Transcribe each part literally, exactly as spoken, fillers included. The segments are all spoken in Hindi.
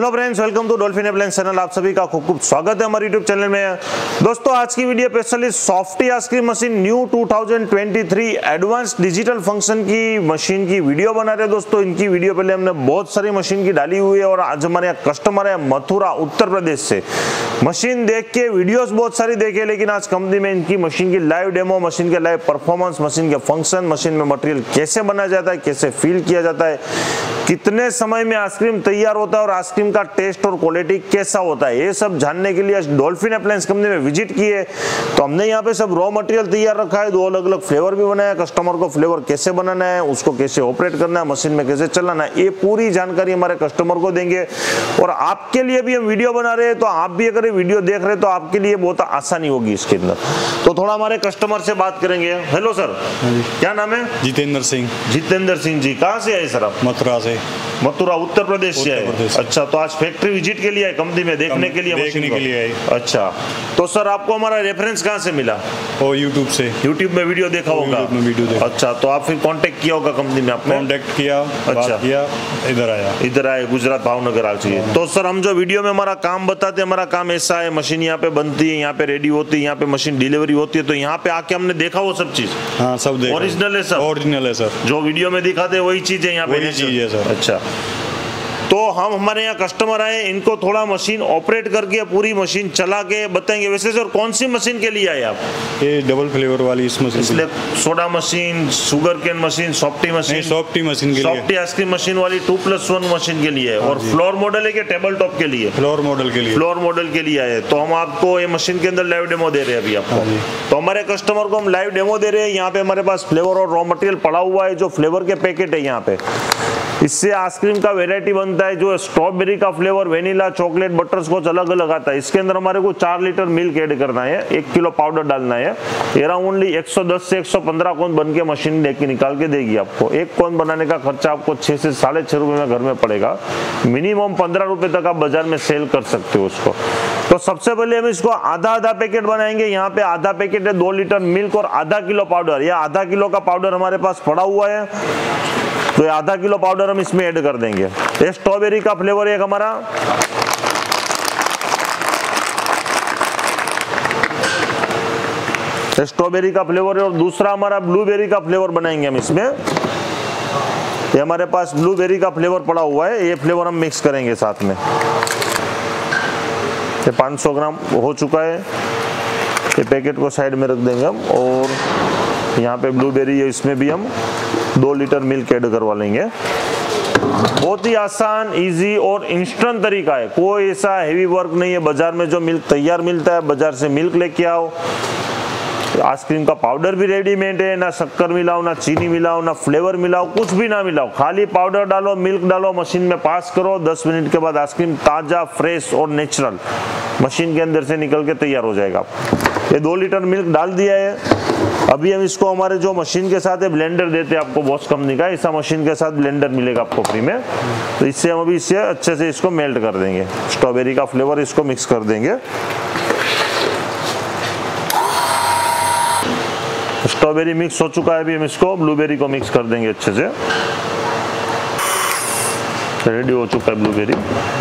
Hello friends, welcome to Dolphin appliance channel. आप सभी का खूब खूब स्वागत है हमारे यूट्यूब चैनल में। दोस्तों, आज की video specially softy ice cream machine new two thousand twenty three advance digital function की मशीन की वीडियो बना रहे हैं। दोस्तों, इनकी वीडियो पहले हमने बहुत सारी मशीन की डाली हुई है और आज हमारे यहाँ कस्टमर है मथुरा उत्तर प्रदेश से। मशीन देख के वीडियोस बहुत सारी देखे, लेकिन आज कंपनी में इनकी मशीन की लाइव डेमो, मशीन के लाइव परफॉर्मेंस, मशीन के फंक्शन, मशीन में मटेरियल कैसे बनाया जाता है, कैसे फील किया जाता है, कितने समय में आइसक्रीम तैयार होता है और आइसक्रीम का टेस्ट और क्वालिटी कैसा होता है, ये सब जानने के लिए डॉल्फिन अप्लायंस कंपनी में विजिट किए। तो हमने यहाँ पे सब रॉ मटेरियल तैयार रखा है, दो अलग अलग फ्लेवर भी बनाया। कस्टमर को फ्लेवर कैसे बनाना है, उसको कैसे ऑपरेट करना है, मशीन में कैसे चलाना है, ये पूरी जानकारी हमारे कस्टमर को देंगे। और आपके लिए भी हम वीडियो बना रहे हैं, तो आप भी अगर वीडियो देख रहे हैं तो आपके लिए बहुत आसानी होगी इसके अंदर। तो थोड़ा हमारे कस्टमर से बात करेंगे। हेलो सर, क्या नाम है? जितेंद्र सिंह। जितेंद्र सिंह जी, कहाँ से आए सर आप? मथुरा से। मथुरा उत्तर प्रदेश से आए। अच्छा, तो आज फैक्ट्री विजिट के लिए आए, कंपनी में देखने के लिए, देखने के लिए आए। अच्छा, तो सर आपको हमारा रेफरेंस कहाँ से मिला? और यूट्यूब से। यूट्यूब में वीडियो देखा होगा। में वीडियो देखा। अच्छा, तो आप फिर कांटेक्ट किया होगा कंपनी में आपने? कांटेक्ट किया। अच्छा, बात किया, इधर आया। इधर आए, गुजरात भावनगर आ चाहिए। तो सर हम जो वीडियो में हमारा काम बताते हैं, हमारा काम ऐसा है, मशीन यहाँ पे बनती है, यहाँ पे रेडी होती है, यहाँ पे मशीन डिलीवरी होती है, तो यहाँ पे आके हमने देखा वो सब चीज। हाँ, सब देखा। ओरिजिनल है सर? ओरिजिनल है सर, जो वीडियो में दिखाते हैं वही चीज है यहाँ पे? वही चीज है सर। अच्छा, तो हम हमारे यहाँ कस्टमर आए, इनको थोड़ा मशीन ऑपरेट करके पूरी मशीन चला के बताएंगे। वैसे सर कौन सी मशीन के लिए आए आप? ये डबल फ्लेवर वाली इस मशीन। इसलिए soda machine, sugar cane machine, softy machine? Softy machine के लिए। सॉफ्टी आइसक्रीम मशीन वाली टू प्लस वन मशीन के लिए। और फ्लोर मॉडल है कि टेबल टॉप के लिए? फ्लोर मॉडल के लिए। फ्लोर मॉडल के लिए आए। तो हम आपको ये मशीन के अंदर लाइव डेमो दे रहे हैं अभी आपको। तो हमारे कस्टमर को हम लाइव डेमो दे रहे हैं। यहाँ पे हमारे पास फ्लेवर और रॉ मटेरियल पड़ा हुआ है, जो फ्लेवर के पैकेट है यहाँ पे। इससे आइसक्रीम का वेरायटी बनता है, जो स्ट्रॉबेरी का flavour, vanilla, chocolate, butterscotch अलग अलग आता है। इसके अंदर हमारे को चार लीटर मिल्क ऐड करना है, एक किलो पाउडर डालना है। अराउंड ओनली एक सौ दस से एक सौ पंद्रह कोन बन के मशीन लेके निकाल के देगी आपको। एक कोन बनाने का खर्चा आपको छह से साढ़े छह रुपए में घर में पड़ेगा। मिनिमम पंद्रह रुपए तक आप बाजार में सेल कर सकते हो उसको। तो सबसे पहले हम इसको आधा आधा पैकेट बनाएंगे। यहाँ पे आधा पैकेट है दो लीटर मिल्क और आधा किलो पाउडर। यह आधा किलो का पाउडर हमारे पास पड़ा हुआ है, तो ये आधा किलो पाउडर हम इसमें ऐड कर देंगे। ये स्ट्रॉबेरी का फ्लेवर है हमारा, स्ट्रॉबेरी का फ्लेवर है। और दूसरा हमारा ब्लूबेरी का फ्लेवर बनाएंगे हम इसमें। ये हमारे पास ब्लूबेरी का फ्लेवर पड़ा हुआ है, ये फ्लेवर हम मिक्स करेंगे साथ में। ये पाँच सौ ग्राम हो चुका है, ये पैकेट को साइड में रख देंगे हम। और यहाँ पे ब्लूबेरी है, इसमें भी हम दो लीटर मिल्क ऐड करवा लेंगे। बहुत ही आसान, इजी और इंस्टेंट तरीका है, कोई ऐसा हेवी वर्क नहीं है। बाजार में जो मिल्क तैयार मिलता है, बाजार से मिल्क लेके आओ। आइसक्रीम का पाउडर भी रेडीमेड है, ना शक्कर मिलाओ, ना चीनी मिलाओ, ना फ्लेवर मिलाओ, कुछ भी ना मिलाओ। खाली पाउडर डालो, मिल्क डालो, मशीन में पास करो। दस मिनट के बाद आइसक्रीम ताजा, फ्रेश और नेचुरल मशीन के अंदर से निकल के तैयार हो जाएगा। ये दो लीटर मिल्क डाल दिया है। अभी हम इसको हमारे जो मशीन के साथ ब्लेंडर देते हैं आपको, बॉस कंपनी का, ऐसा मशीन के साथ ब्लेंडर मिलेगा आपको फ्री में। तो इससे हम अभी इससे अच्छे से इसको मेल्ट कर देंगे। स्ट्रॉबेरी का फ्लेवर इसको मिक्स कर देंगे। स्ट्रॉबेरी मिक्स हो चुका है, अभी हम इसको ब्लूबेरी को मिक्स कर देंगे अच्छे से। रेडी हो चुका है ब्लूबेरी।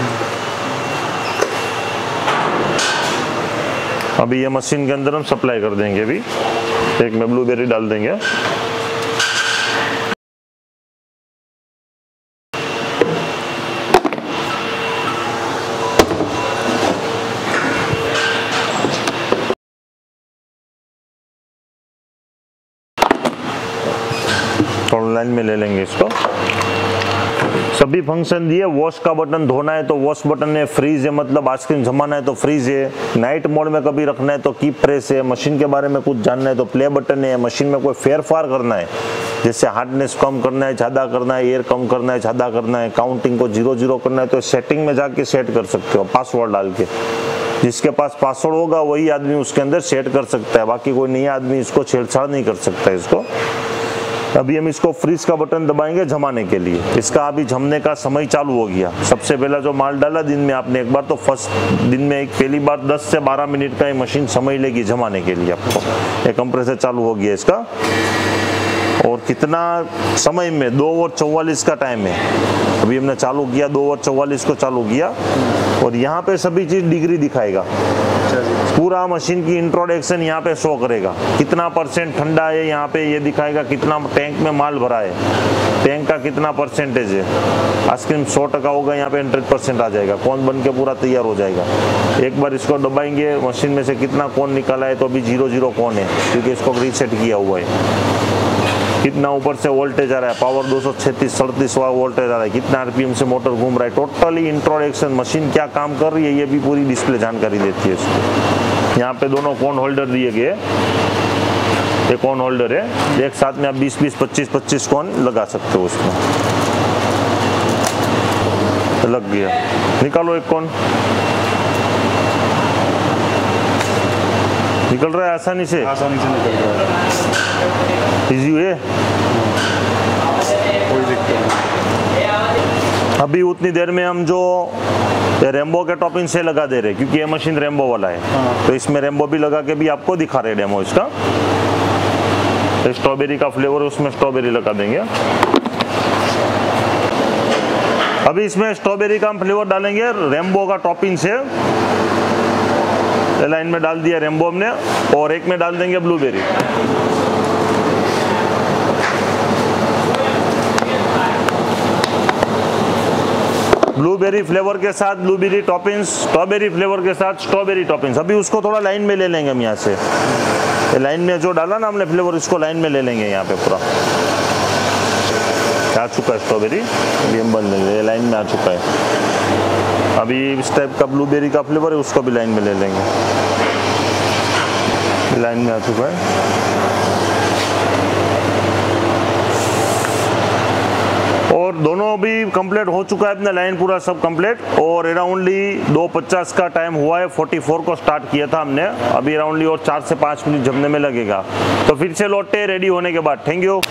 अभी ये मशीन के अंदर हम सप्लाई कर देंगे। अभी एक में ब्लूबेरी डाल देंगे। ऑनलाइन में ले लेंगे इसको। सभी फंक्शन दिए। वॉश का बटन धोना है तो वॉश बटन है, फ्रीज है मतलब आइसक्रीम जमाना है तो फ्रीज है, नाइट मोड में कभी रखना है तो कीप प्रेस है, मशीन के बारे में कुछ जानना है तो प्ले बटन है, मशीन में कोई फेरफार करना है जैसे हार्डनेस कम करना है, ज़्यादा करना है, एयर कम करना है, ज़्यादा करना है, काउंटिंग को जीरो जीरो करना है, तो सेटिंग में जाके सेट कर सकते हो पासवर्ड डाल के। जिसके पास पासवर्ड होगा वही आदमी उसके अंदर सेट कर सकता है, बाकी कोई नया आदमी इसको छेड़छाड़ नहीं कर सकता इसको। अभी हम इसको फ्रीज का बटन दबाएंगे जमाने के लिए। इसका अभी जमने का समय चालू हो गया। सबसे पहला जो माल डाला दिन में आपने एक बार, तो फर्स्ट दिन में एक पहली बार दस से बारह मिनट का ये मशीन समय लेगी जमाने के लिए आपको। एक कंप्रेसर चालू हो गया इसका। और कितना समय में, दो और चौवालीस का टाइम है। अभी हमने चालू किया, दो और चौवालीस को चालू किया और यहाँ पे सभी चीज डिग्री दिखाएगा। पूरा मशीन की इंट्रोडक्शन यहाँ पे शो करेगा, कितना परसेंट ठंडा है यहाँ पे ये दिखाएगा, कितना टैंक में माल भरा है, टैंक का कितना परसेंटेज है। आइसक्रीम सौ टका होगा, यहाँ पे हंड्रेड परसेंट आ जाएगा, कोन बन के पूरा तैयार हो जाएगा। एक बार इसको दबाएंगे, मशीन में से कितना कोन निकाला है तो अभी जीरो जीरो कोन है क्योंकि इसको रीसेट किया हुआ है। कितना ऊपर से वोल्टेज आ रहा है, पावर दो सौ छत्तीस सड़तीस वोल्टेज आ रहा है, कितना आरपीएम से मोटर घूम रहा है, टोटली इंट्रोडक्शन, मशीन क्या काम कर रही है ये भी पूरी डिस्प्ले जानकारी देती है इसको। यहाँ पे दोनों कोन होल्डर दिए गए, ये कोन होल्डर है, एक साथ में आप बीस बीस पच्चीस पच्चीस कोन लगा सकते हो उसमें। लग गया, निकालो एक कोन, निकल रहा है आसानी से, आसानी से निकल रहा है, इजी है, कोई दिक्कत नहीं। अभी उतनी देर में हम जो रेम्बो के टॉपिंग से लगा दे रहे क्योंकि ये मशीन रेम्बो वाला है। हाँ। तो इसमें रेम्बो भी लगा के भी आपको दिखा रहे डेमो इसका। स्ट्रॉबेरी का फ्लेवर है, उसमें स्ट्रॉबेरी लगा देंगे। अभी इसमें स्ट्रॉबेरी का हम फ्लेवर डालेंगे रेम्बो का टॉपिंग से। लाइन में डाल दिया रेम्बो हमने और एक में डाल देंगे ब्लूबेरी। ब्लूबेरी फ्लेवर के साथ ब्लूबेरी टॉपिंग्स, स्ट्रॉबेरी फ्लेवर के साथ स्ट्रॉबेरी टॉपिंग्स। अभी उसको थोड़ा लाइन में ले लेंगे हम यहाँ से, लाइन में जो डाला ना हमने फ्लेवर, इसको लाइन में ले लेंगे यहाँ पे पूरा। आ चुका है स्ट्रॉबेरी, अभी हम बंद लेंगे, लाइन में आ चुका है। अभी इस टाइप का ब्लूबेरी का फ्लेवर है, उसको भी लाइन में ले लेंगे, लाइन में आ चुका है। और दोनों भी कंप्लीट हो चुका है अपना लाइन पूरा सब कंप्लीट। और अराउंडली दो पचास का टाइम हुआ है, चौवालीस को स्टार्ट किया था हमने, अभी अराउंडली और चार से पाँच मिनट जमने में लगेगा। तो फिर से लौटते हैं रेडी होने के बाद। Thank you.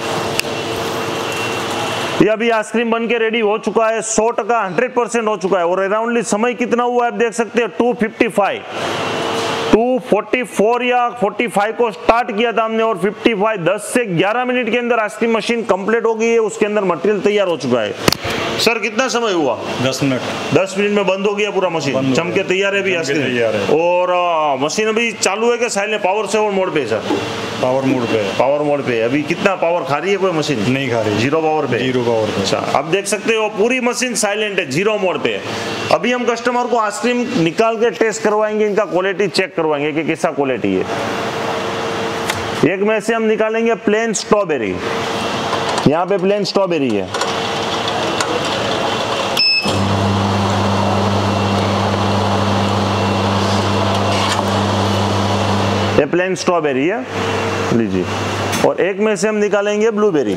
ये अभी आइसक्रीम बन के रेडी हो चुका है, सौ टका हंड्रेड परसेंट हो चुका है। और अराउंडली समय कितना हुआ है आप देख सकते हैं, two fifty five, two forty four या पैंतालीस को स्टार्ट किया था हमने और पचपन दस से ग्यारह मिनट के अंदर आइसक्रीम मशीन कंप्लीट हो गई है, उसके अंदर मटेरियल तैयार हो चुका है। सर कितना समय हुआ? दस मिनट। दस मिनट में बंद हो गया पूरा मशीन, चमके तैयार है भी आइसक्रीम। और आ, मशीन अभी चालू है कि साइलेंट पावर सेवर मोड पे? सर पावर मोड पे। पावर मोड पे। अभी कितना पावर खा रही है कोई मशीन? नहीं खा रही, जीरो पावर पे। जीरो पावर पे। अच्छा, अब देख सकते हो पूरी मशीन साइलेंट है, जीरो मोड पे। अभी हम कस्टमर को आइसक्रीम निकाल के टेस्ट करवाएंगे, इनका क्वालिटी चेक करवाएंगे कि कैसा क्वालिटी है। एक में से हम निकालेंगे प्लेन स्ट्रॉबेरी, यहाँ पे प्लेन स्ट्रॉबेरी है। ये प्लेन स्ट्रॉबेरी है, लीजिए। और एक में से हम निकालेंगे ब्लूबेरी।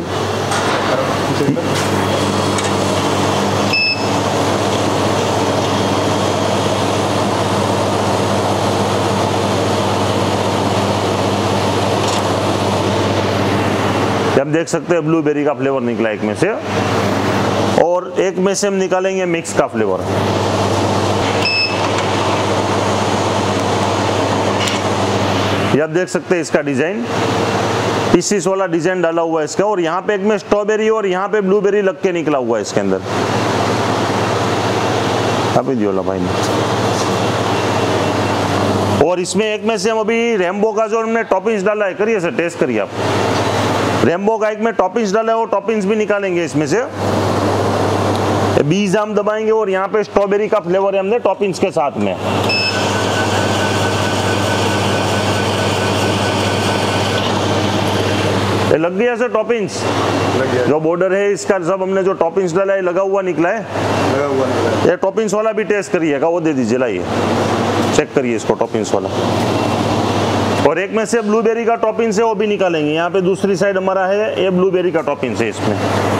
हम देख सकते हैं ब्लूबेरी का फ्लेवर निकला एक में से। और एक में से हम निकालेंगे मिक्स का फ्लेवर। ये आप देख सकते हैं इसका डिजाइन, पीसीस वाला डिजाइन डाला हुआ है इसका। और यहाँ पे एक में स्ट्रॉबेरी और यहाँ पे ब्लूबेरी लग के निकला हुआ है इसके अंदर। अभी दियोला भाई ने। और इसमें एक में से हम अभी रेम्बो का जो हमने टॉपिंग्स डाला है, करिए सर टेस्ट करिए आप। रेम्बो का एक में टॉपिंग्स डाला है, वो टॉपिंग्स भी निकालेंगे इसमें से। बीज हम दबाएंगे और यहाँ पे स्ट्रॉबेरी का फ्लेवर है हमने टॉपिंग्स के साथ में। ये लग गया सर टॉपिंग्स, जो बॉर्डर है इसका सब हमने जो टॉपिंग्स डाला है लगा हुआ निकला है, लगा हुआ निकला है। ये टॉपिंग्स वाला भी टेस्ट करिएगा, वो दे दीजिए, लाइए चेक करिए इसको टॉपिंग्स वाला। और एक में से ब्लूबेरी का टॉपिंग्स है, वो भी निकालेंगे। यहाँ पे दूसरी साइड हमारा है, ये ब्लूबेरी का टॉपिंग्स है इसमें।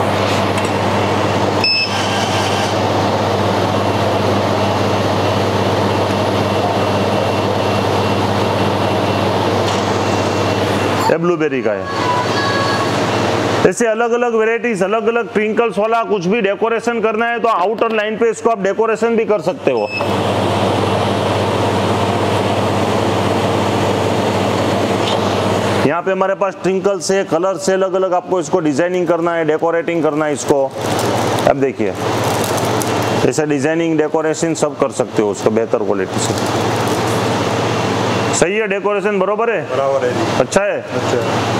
ये ब्लूबेरी का है। ऐसे अलग अलग वेराइटीज, अलग अलग ट्विंकल्स वाला कुछ भी डेकोरेशन करना है तो आउटर लाइन पे इसको आप डेकोरेशन भी कर सकते हो। यहाँ पे हमारे पास ट्रिंकल से, कलर से अलग अलग आपको इसको डिजाइनिंग करना है, डेकोरेटिंग करना है इसको। अब देखिए ऐसे डिजाइनिंग डेकोरेशन सब कर सकते हो उसका बेहतर क्वालिटी से। सही है, डेकोरेशन बरोबर है, बराबर है जी। अच्छा है। अच्छा है।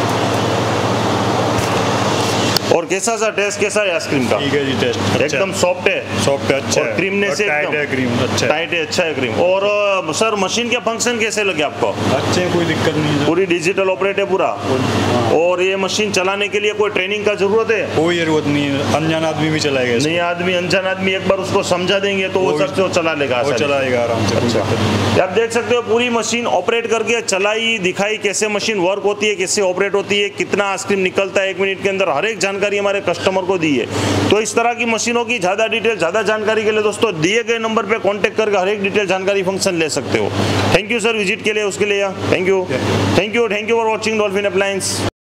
और कैसा सा टेस्ट कैसा है आइसक्रीम का? ठीक है जी, टेस्ट अच्छा एकदम सॉफ्ट है, सॉफ्ट है, अच्छा और है। क्रीमनेस और टाइट एकदम है क्रीम, अच्छा है। टाइट है, अच्छा है क्रीम। और अ, सर मशीन के फंक्शन कैसे लगे आपको? अच्छे हैं, कोई दिक्कत नहीं है। पूरी डिजिटल ऑपरेट है पूरा। हाँ। और ये मशीन चलाने के लिए कोई ट्रेनिंग का जरूरत है? कोई जरूरत नहीं है, अनजान आदमी भी चलाएगा इसको। नहीं, आदमी अनजान आदमी एक बार उसको समझा देंगे तो वो वो सब जो चला लेगा वो आसानी से। चलाएगा आराम से, कोई अच्छा। दिक्कत नहीं। आप देख सकते हो पूरी मशीन ऑपरेट करके चलाई, दिखाई कैसे मशीन वर्क होती है, कैसे ऑपरेट होती है, कितना आइसक्रीम निकलता है एक मिनट के अंदर, हर एक जानकारी हमारे कस्टमर को दी है। तो इस तरह की मशीनों की ज्यादा डिटेल, ज्यादा जानकारी के लिए दोस्तों दिए गए नंबर पे कांटेक्ट करके हर एक डिटेल जानकारी फंक्शन ले सकते हो। थैंक यू सर विजिट के लिए, उसके लिए thank you, thank you, thank you for watching Dolphin appliance.